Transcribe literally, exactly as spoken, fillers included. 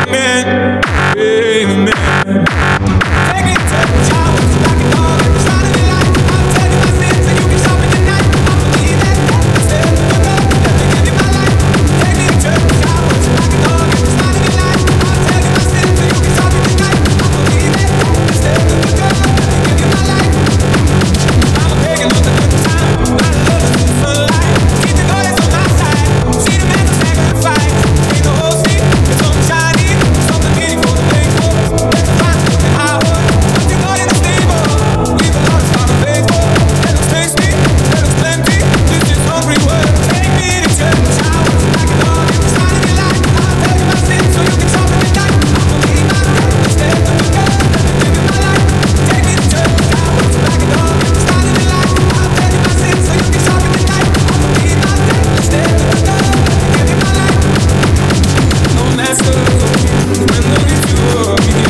Amen. Amen. Take me to the showers, like a dog at the start of the light. I'll tell you my sins and you can stop it tonight. I believe that. I said, look up, let me give you my life. Take me to the showers, like a dog at the start of the light. I'll tell you my sins and you can stop it tonight. I believe that. I said, look up, let me give you my life. I'm a pagan, look at the time. I love the sunlight. Keep the goddess on my side. See the man sacrifice. Ain't the whole sea, it's on shiny. Something meaningful to make for. Let's find something high. Put your God in the stable. Leave a lot of time to pay for. That looks tasty, that looks plenty. This is hungry work. Take me to church showers, like a dog at the start of your life. I'll tell you my sins so you can stop it tonight. I believe my faith. Instead of the God, let me give you my life. Take me to church showers, like a dog at the start of your life. I'll tell you my sins so you can stop it tonight. I believe my faith. Instead of the God, let me give you my life. No master, when the review of me.